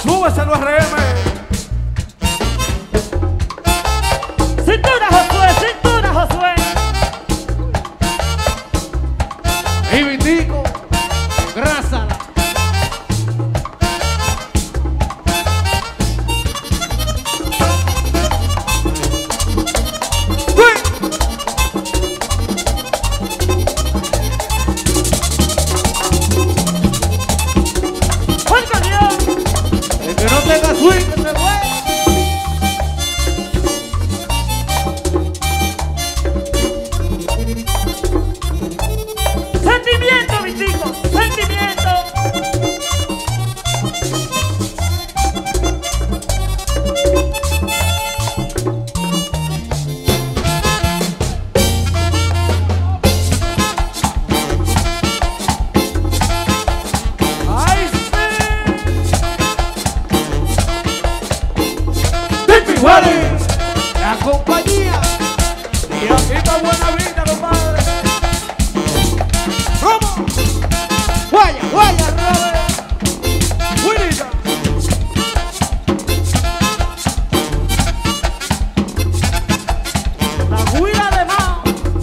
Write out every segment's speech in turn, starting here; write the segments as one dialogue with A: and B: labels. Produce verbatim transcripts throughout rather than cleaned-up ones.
A: Súbeselo R M.
B: Cintura, Josué, cintura, Josué.
A: Y Vitico, grásala. El que no tenga swing, que se fue.
B: Sentimiento, Vitico, sentimiento.
A: ¡Ay, sí! ¡Wally! La compañía. Y aquí está buena vida, compadre. ¡Vamos! ¡Guaya, guaya, Robert! ¡Winita! La guira de Mao.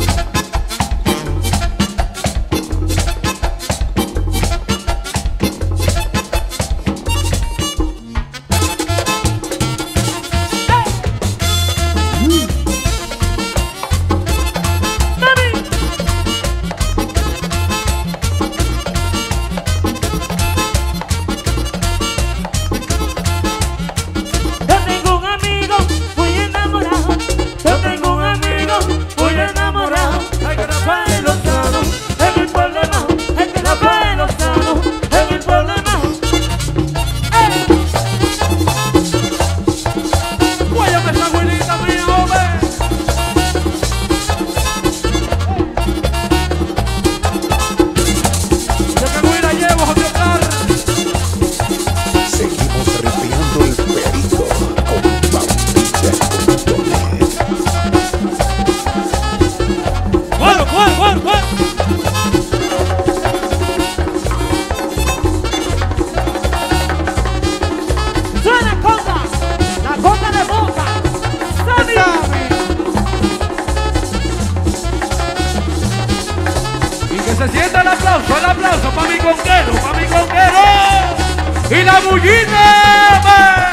A: Se siente el aplauso, el aplauso para mi conquero, para mi conquero. Y la bullita.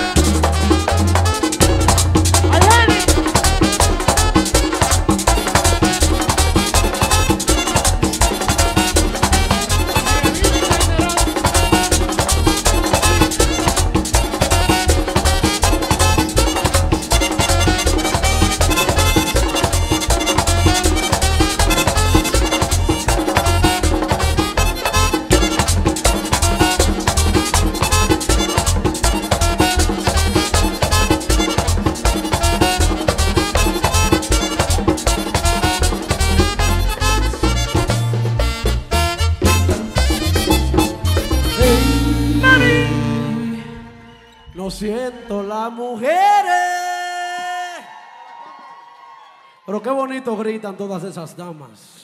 A: Lo siento, las mujeres. Pero qué bonito gritan todas esas damas.